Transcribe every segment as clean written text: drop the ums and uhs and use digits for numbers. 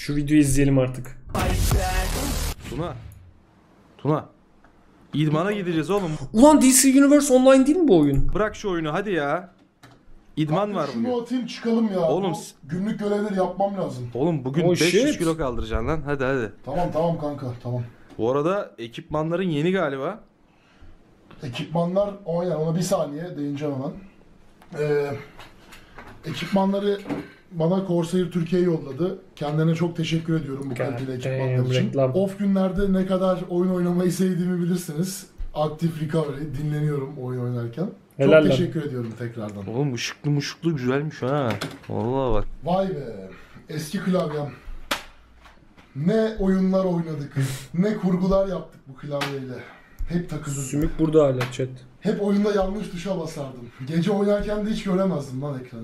Şu videoyu izleyelim artık. Tuna. İdmana gideceğiz oğlum. Ulan DC Universe Online değil mi bu oyun? Bırak şu oyunu hadi ya. İdman var bugün. Şunu atayım çıkalım ya. Oğlum, günlük görevleri yapmam lazım. Oğlum bugün 500 kilo kaldıracaksın lan. Hadi. Tamam kanka tamam. Bu arada ekipmanların yeni galiba. Ekipmanlar ona bir saniye değineceğim hemen. Ekipmanları bana Corsair Türkiye yolladı. Kendilerine çok teşekkür ediyorum bu kaliteli ekipmanlar için. Reklam. Off günlerde ne kadar oyun oynamayı sevdiğimi bilirsiniz. Aktif recovery, dinleniyorum oyun oynarken. Helal çok lan. teşekkür ediyorum tekrardan. Oğlum ışıklı güzelmiş ha. Vallahi bak. Vay be. Eski klavyem. Ne oyunlar oynadık. Ne kurgular yaptık bu klavyeyle. Hep takılırdım. Sümük burada hala chat. Hep oyunda yanlış tuşa basardım. Gece oynarken de hiç göremezdim lan ekranı.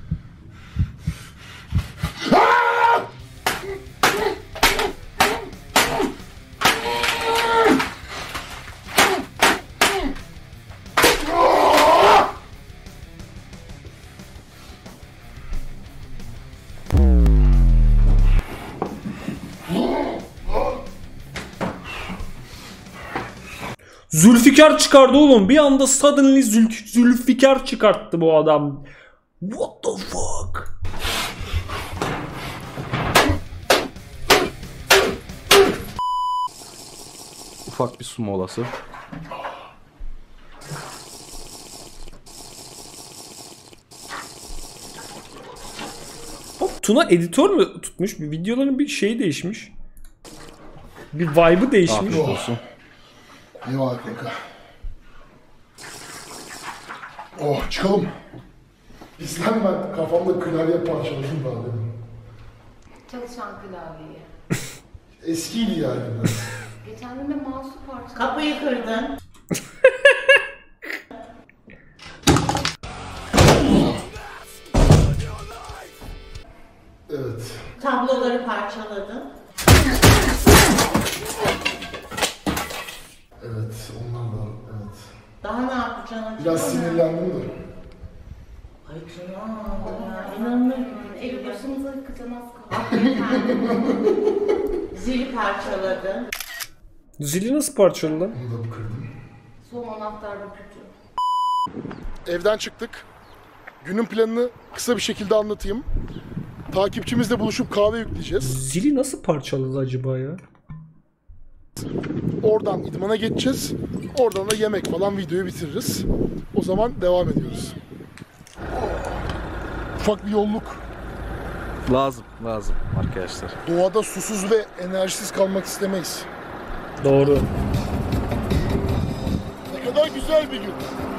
Zülfikar çıkardı oğlum. Bir anda suddenly Zülfikar çıkarttı bu adam. What the fuck? Ufak bir su molası. Hop, Tuna editör mü tutmuş? Bir videoların bir şeyi değişmiş. Bir vibe'ı değişmiş. Afiyet olsun. Eyvallah kanka. Oh çıkalım. İslam ben kafamda klavye parçaladım daha dedim. Çalışan klavyeyi. Eskiydi yani. Geçen gün de mouse'u parçaladım. Kapıyı kırdın. Evet. Tabloları parçaladın. Evet onlar da evet. Daha ne yapacaksın? Biraz sinirlendim de. Ay Tuna ya inanılmaz. Evi başımıza yıkacağız. Zili parçaladın. Zili nasıl parçaladı lan? Bunu da kırdım. Son anahtar da kötü. Evden çıktık. Günün planını kısa bir şekilde anlatayım. Takipçimizle buluşup kahve yükleyeceğiz. Zili nasıl parçaladı acaba ya? Oradan idmana geçeceğiz. Oradan da yemek falan videoyu bitiririz. O zaman devam ediyoruz. Ufak bir yolluk. Lazım arkadaşlar. Doğada susuz ve enerjisiz kalmak istemeyiz. Doğru. Ne kadar güzel bir gün.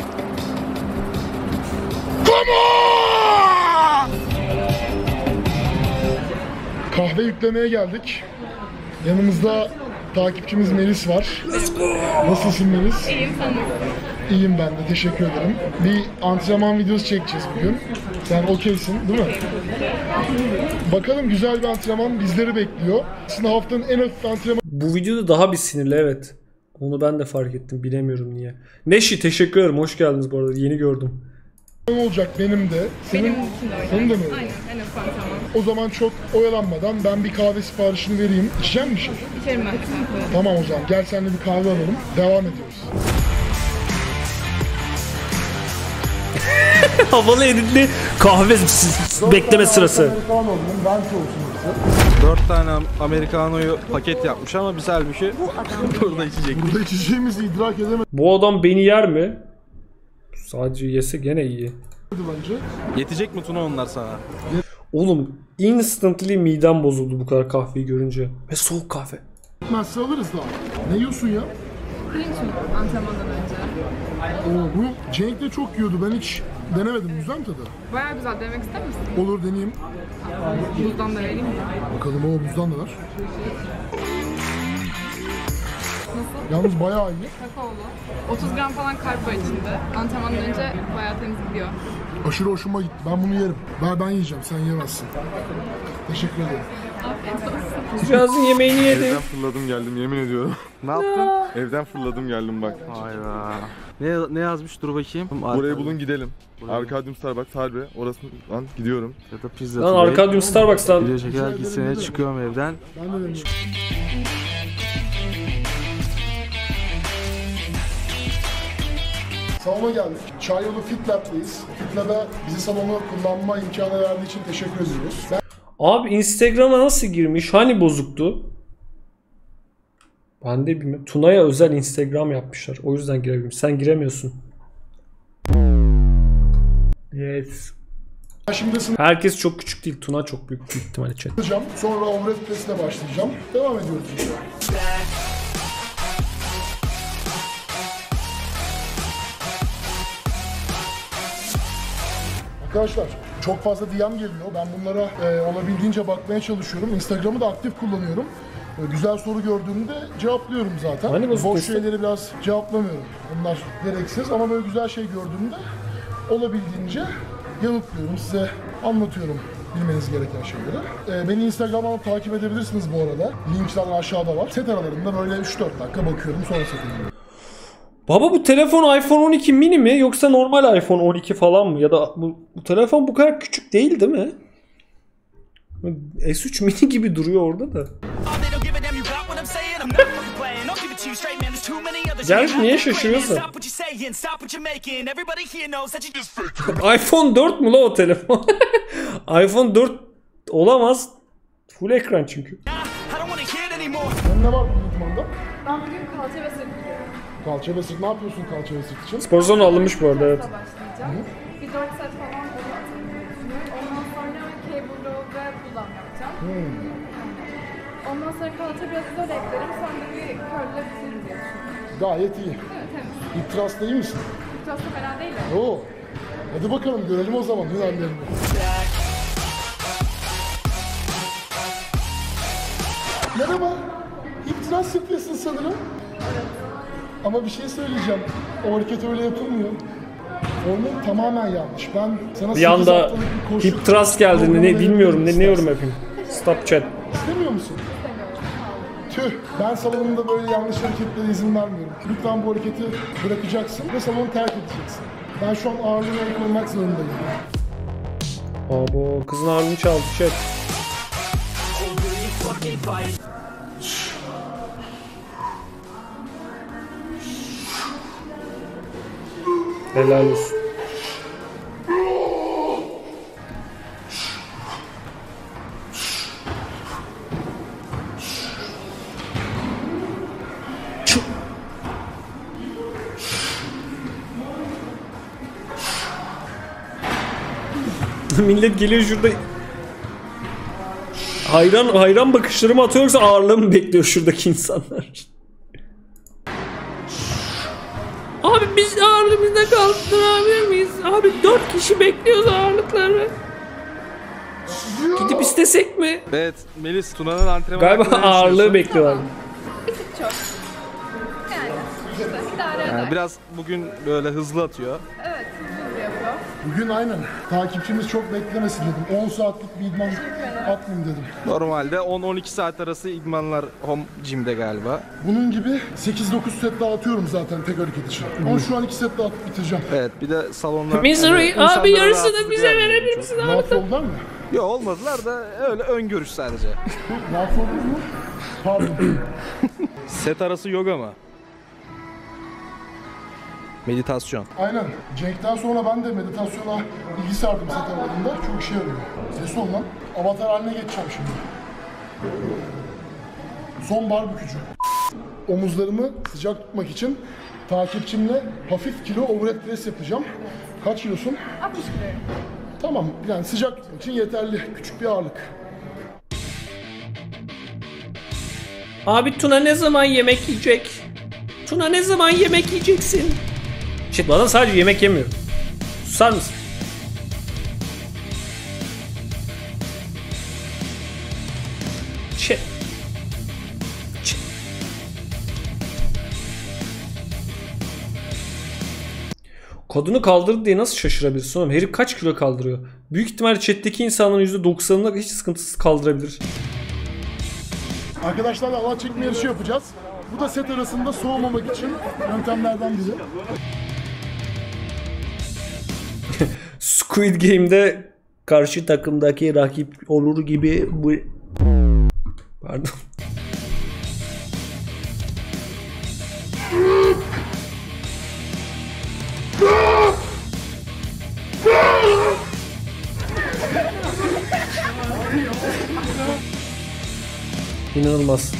Come on! Kahve yüklemeye geldik. Yanımızda takipçimiz Melis var. Nasılsın Melis? İyiyim, sen nasılsın? İyiyim ben de, teşekkür ederim. Bir antrenman videosu çekeceğiz bugün. Sen okeysin değil mi? Bakalım, güzel bir antrenman bizleri bekliyor. Aslında haftanın en hafif antrenmanı Bu videoda daha bir sinirli, evet. Onu ben de fark ettim. Bilemiyorum niye. Neşi teşekkür ederim. Hoş geldiniz bu arada. Yeni gördüm. olacak benim de. Benim için de öyle. Senin de mi öyle? Aynen, en ufak tamam. O zaman çok oyalanmadan ben bir kahve siparişini vereyim. İçecek misin bir şey? İçerim ben de kahve. Tamam o zaman. Gel seninle bir kahve alalım. Devam ediyoruz. Havalı editli kahve bekleme sırası. Amerikan alalım. Venti olsun bize. 4 tane Americano'yu paket yapmış ama biz halbuki burada içecek. Burada içeceğimizi idrak edemedim Bu adam beni yer mi? Sadece yese gene iyi. bence. Yetecek mi Tuna onlar sana? Oğlum instantly midem bozuldu bu kadar kahveyi görünce. Ve soğuk kahve. Gitmezse alırız daha. Ne yiyorsun ya? Pirinç mi antrenmandan önce? Oo, bu Cenk de çok yiyordu. Ben hiç denemedim. Güzel mi tadı? Bayağı güzel, denemek ister misin? Olur, deneyeyim. Buzdan da vereyim mi? Bakalım, o buzdan da var. Nasıl? Yalnız bayağı iyi. Kakaolu. 30 gram falan karp var içinde. Antrenmandan önce bayağı temiz gidiyor. Aşırı hoşuma gitti. Ben bunu yerim. Ben yiyeceğim. Sen yemezsin. Teşekkür ederim. Afiyet olsun. Kızcağızın yemeğini yedi. Evden fırladım geldim, yemin ediyorum. Ne yaptın? Evden fırladım geldim bak. Hayda. Ne yazmış dur bakayım. Burayı bulun gidelim. Arkadyum Starbucks harbi. Orasından gidiyorum. Ya da pizza. Lan Arkadyum Starbucks'tan. Video çekerek gitsene çıkıyorum evden. Ben de dönüyorum. Salona geldik. Çay yolu Fit Lab'deyiz. Fit Lab'e bizi salonu kullanma imkanı verdiği için teşekkür ediyoruz. Abi Instagram'a nasıl girmiş? Hani bozuktu? Ben de bilmiyorum. Tuna'ya özel Instagram yapmışlar. O yüzden girebilmiş. Sen giremiyorsun. Yes. Ben şimdi Herkes çok küçük değil. Tuna çok büyük ihtimalle chat. sınırlayacağım. Sonra overhead press ile başlayacağım. Devam ediyoruz inşallah. Arkadaşlar çok fazla DM geliyor. Ben bunlara olabildiğince bakmaya çalışıyorum. Instagram'ı da aktif kullanıyorum. Güzel soru gördüğümde cevaplıyorum zaten. Hani Boş bozuktu? şeyleri biraz cevaplamıyorum. Bunlar gereksiz ama böyle güzel şey gördüğümde olabildiğince yanıtlıyorum. Size anlatıyorum bilmeniz gereken şeyleri. Beni Instagram'dan takip edebilirsiniz bu arada. Linkler aşağıda var. Set aralarında böyle 3-4 dakika bakıyorum sonra set ediyorum. Baba bu telefon iPhone 12 mini mi yoksa normal iPhone 12 falan mı? Ya da bu telefon bu kadar küçük değil mi? S3 mini gibi duruyor orada da. Gerçi niye şaşırıyorsun? iPhone 4 mu la o telefon? iPhone 4 olamaz. Full ekran çünkü. Ne var bu idmanda? Ben bugün kalça ve sırt gidiyorum. Kalça ve sırt. Ne yapıyorsun kalça ve sırt için? Spor salonu alınmış bu arada, evet. Başlayacağım. Bir 4 set falan düşünüyorum. Ondan sonra cable row ve pull-down yapacağım. Ondan sonra kalça biraz zor eklerim. Sonra bir curl'le bitiririm diye düşünüyorum. Gayet iyi. Evet, temiz. Hip thrust'ta iyi misin? Çok da fena değil mi? Oo. Hadi bakalım görelim o zaman Yunanlarını. Merhaba. Hip thrust yapıyorsun sanırım. Ama bir şey söyleyeceğim. O hareket öyle yapılmıyor. Formu tamamen yanlış. Ben sana Bir anda 8 haftalık bir koşu hip thrust geldi. Ne programı bilmiyorum. Ne verebilirim yorum yapayım. Stop chat. İstemiyor musun? Tüh, ben salonumda böyle yanlış hareketlere izin vermiyorum. Lütfen bu hareketi bırakacaksın ve salonu terk edeceksin. Ben şu an ağırlığına koymak zorundayım. Abo kızın ağrını çaldı chat. Helal olsun. Millet geliyor şurada hayran bakışlarımı atıyor yoksa ağırlığımı bekliyor şuradaki insanlar. Abi biz ağırlığımızda kaldırabilir miyiz? Abi 4 kişi bekliyoruz ağırlıkları. Gidip istesek mi? Evet Melis Tuna'nın antrenmanı Galiba hakkında ne ağırlığı düşünüyorsun? bekliyorlar. Bir tık çok. Yani işte idare eder. Yani biraz bugün böyle hızlı atıyor. Evet, hızlı yapıyor. Bugün aynen. Takipçimiz çok beklemesin dedim. 10 saatlik bir idman atmayayım dedim. Normalde 10-12 saat arası idmanlar home gym'de galiba. Bunun gibi 8-9 set daha atıyorum zaten tek hareket için. Ama şu an 2 set daha atıp bitireceğim. Evet bir de salonlar... Misery abi insanlara yarısını rahatsızlık bize vermiyor verebilir çok. misin Rahat abi? oldular mı? Yok olmadılar da öyle ön görüş sadece. Rahat oldunuz mu? Pardon. Set arası yoga mı? Meditasyon. Aynen. Cenk'ten sonra ben de meditasyona ilgi sardım set aralarında. Çok işe yarıyor. Ses ol lan. Avatar haline geçeceğim şimdi. Son barbekücü. Omuzlarımı sıcak tutmak için takipçimle hafif kilo overhead press yapacağım. Kaç kilosun? 60 kiloyum. Tamam. Yani sıcak tutmak için yeterli. Küçük bir ağırlık. Abi Tuna ne zaman yemek yiyecek? Tuna ne zaman yemek yiyeceksin? Shit bana sadece yemek yemiyor. Susar mısın? Shit. Shit. Kadını kaldırdı diye nasıl şaşırabilirsin oğlum? Herif kaç kilo kaldırıyor? Büyük ihtimalle chat'teki insanların %90'ını hiç sıkıntısız kaldırabilir. Arkadaşlarla Allah çekme yarışı yapacağız. Bu da set arasında soğumamak için yöntemlerden biri. Squid Game'de karşı takımdaki rakip olur gibi bu... Pardon. İnanılmaz.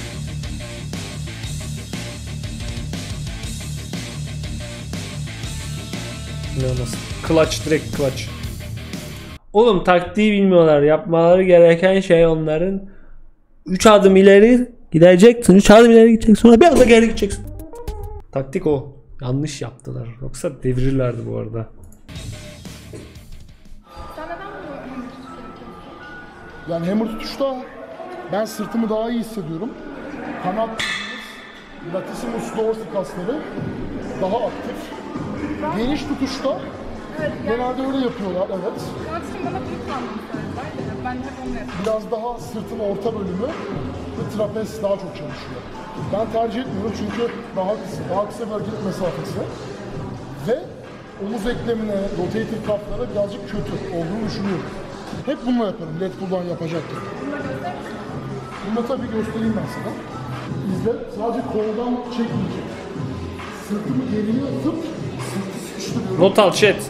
İnanılmaz. Clutch, direkt clutch. Oğlum taktiği bilmiyorlar. Yapmaları gereken şey onların 3 adım ileri gideceksin. 3 adım ileri gideceksin. Sonra bir anda geri gideceksin. Taktik o. Yanlış yaptılar. Yoksa devirirlerdi bu arada. Sen neden bunu hamur tutuşu yapıyorsun? Yani hammer tutuşta ben sırtımı daha iyi hissediyorum. Kanat, latissimus dorsi kasları daha aktif. Geniş tutuşta Evet, yani genelde öyle yapıyorlar, evet. kanat için bana bunu kullanmamı söylediler de ben hep onu yapıyorum. Biraz daha sırtın orta bölümü ve trapez daha çok çalışıyor. Ben tercih etmiyorum çünkü daha kısa bir hareket mesafesi ve omuz eklemine, rotator cuff'lara birazcık kötü olduğunu düşünüyorum. Hep bununla yaparım, lat pull'dan yapacaktım. Bunu da tabii göstereyim ben sana. İzle, sadece koldan çekmeyecek. Sırtımı geriye atıp sırtı sıkıştırıyorum. Not al chat.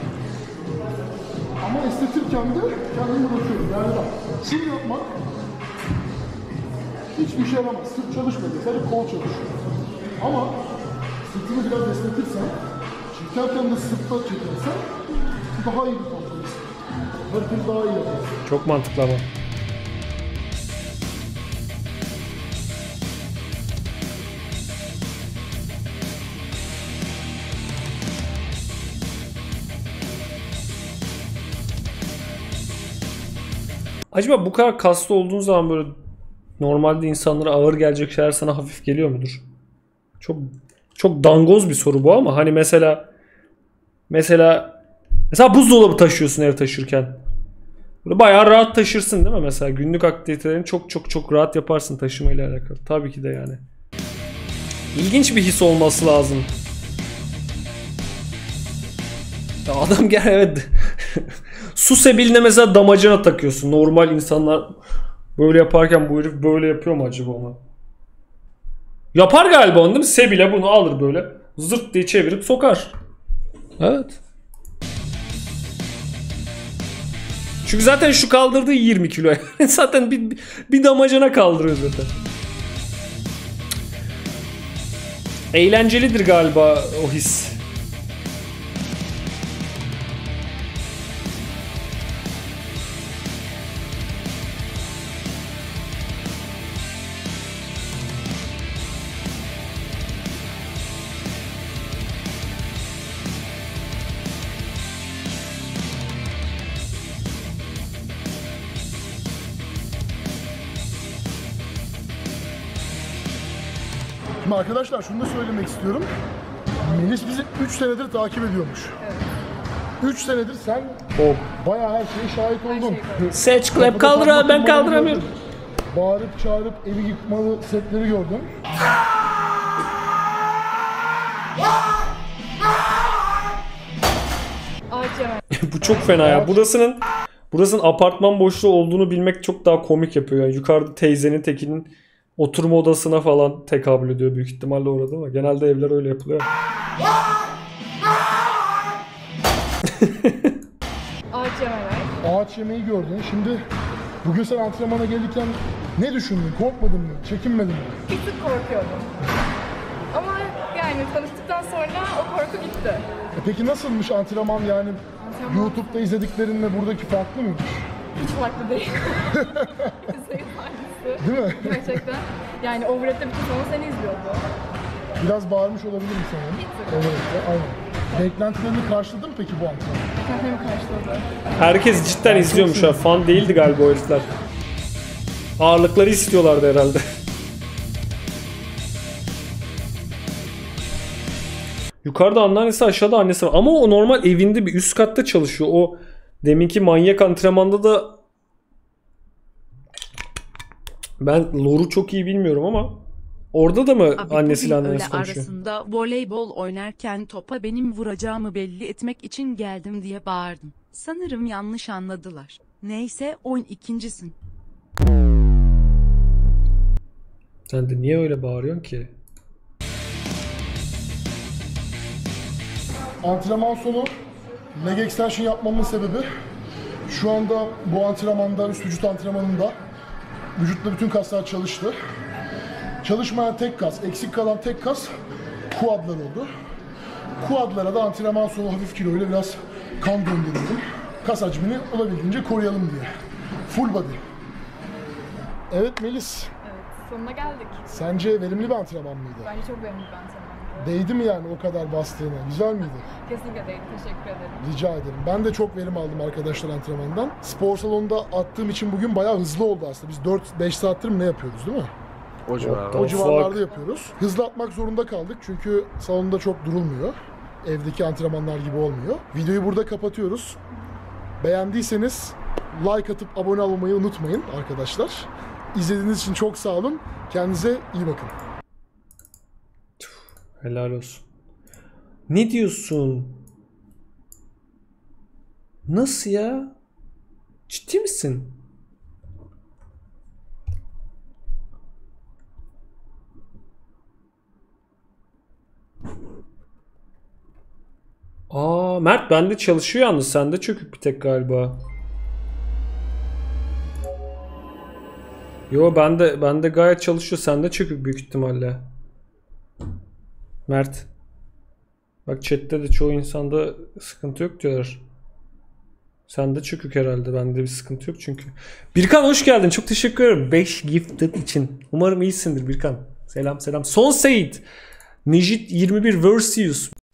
Ama estetirken de kendimi bırakıyorum. Yani bak, şunu yapmak hiçbir şey yaramaz. Sırt çalışmıyor. Sadece kol çalışıyor. Ama sırtını biraz estetirsen, çekerken de sırtla çekersen daha iyi bir kontrol ister. Hareketi daha iyi yaparsın. Çok mantıklı ama. Acaba bu kadar kaslı olduğun zaman böyle normalde insanlara ağır gelecek şeyler sana hafif geliyor mudur? Çok dangoz bir soru bu ama hani mesela buzdolabı taşıyorsun ev taşırken. Böyle bayağı rahat taşırsın değil mi? Mesela günlük aktivitelerini çok rahat yaparsın taşımayla alakalı. Tabii ki de yani. İlginç bir his olması lazım. Ya adam gel evet. Su sebiline mesela damacana takıyorsun. Normal insanlar böyle yaparken bu herif böyle yapıyor mu acaba onu? Yapar galiba onu değil mi? Sebile bunu alır böyle. Zırt diye çevirip sokar. Evet. Çünkü zaten şu kaldırdığı 20 kilo. Zaten bir damacana kaldırıyor zaten. Eğlencelidir galiba o his. Şimdi arkadaşlar şunu da söylemek istiyorum. Melis bizi 3 senedir takip ediyormuş. 3 senedir sen bayağı her şeye şahit oldun. Seç clap kaldır abi, ben kaldıramıyorum. Bağırıp çağırıp evi yıkmalı setleri gördüm. Bu çok fena ya. Burasının apartman boşluğu olduğunu bilmek çok daha komik yapıyor. Yani yukarıda teyzenin tekinin oturma odasına falan tekabül ediyor büyük ihtimalle orada ama genelde evler öyle yapılıyor. Ağaç yemeği gördün. Şimdi bugün sen antrenmana gelirken ne düşündün? Korkmadın mı? Çekinmedin mi? Bir tık korkuyordum. Ama yani tanıştıktan sonra o korku gitti. Peki nasılmış antrenman yani? YouTube'da izlediklerinle buradaki farklı mıymış? Hiç farklı değil. Sayın aynısı. Değil mi? Gerçekten. Yani overhead'de bütün sonu seni izliyordu. Biraz bağırmış olabilir mi sana? Evet, aynen. Beklentilerini karşıladın mı peki bu antrenman? Beklentilerimi karşıladı. Herkes cidden izliyormuş ha. Fan değildi galiba o herifler. Ağırlıkları istiyorlardı herhalde. Yukarıda anneannesi, aşağıda annesi var. Ama o normal evinde bir üst katta çalışıyor. O deminki manyak antrenmanda da ben lore'u çok iyi bilmiyorum ama Orada da mı Abi annesiyle bugün annesi öğle konuşuyor? arasında voleybol oynarken topa benim vuracağımı belli etmek için geldim diye bağırdım. Sanırım yanlış anladılar. Neyse 12.'sin. Sen de niye öyle bağırıyorsun ki? Antrenman sonu leg extension yapmamın sebebi şu anda bu antrenmanda, üst vücut antrenmanında vücutta bütün kaslar çalıştı. Çalışmayan tek kas, eksik kalan tek kas quadlar oldu. Quadlara da antrenman sonu hafif kiloyla biraz kan gönderiyorum. Kas hacmini olabildiğince koruyalım diye. Full body. Evet Melis, Evet, sonuna geldik. sence verimli bir antrenman mıydı? Bence çok verimli bir antrenmandı. Değdi mi yani o kadar bastığına? Güzel miydi? Kesinlikle değil. Teşekkür ederim. Rica ederim. Ben de çok verim aldım arkadaşlar antrenmandan. Spor salonunda attığım için bugün bayağı hızlı oldu aslında. Biz 4-5 saattir mi ne yapıyoruz değil mi? O civarda. O civarlarda yapıyoruz. Hızlı atmak zorunda kaldık çünkü salonda çok durulmuyor. Evdeki antrenmanlar gibi olmuyor. Videoyu burada kapatıyoruz. Beğendiyseniz like atıp abone olmayı unutmayın arkadaşlar. İzlediğiniz için çok sağ olun. Kendinize iyi bakın. Helal olsun. Ne diyorsun? Nasıl ya? Ciddi misin? Aa, Mert bende çalışıyor yalnız. Sende çökük bir tek galiba. Yo bende gayet çalışıyor. Sende çökük büyük ihtimalle. Mert. Bak chatte de çoğu insanda sıkıntı yok diyorlar. Sende çökük herhalde. Bende bir sıkıntı yok çünkü. Birkan hoş geldin. Çok teşekkür ederim. 5 gifted için. Umarım iyisindir Birkan. Selam selam. Son Seyit. Nejit 21 Versius.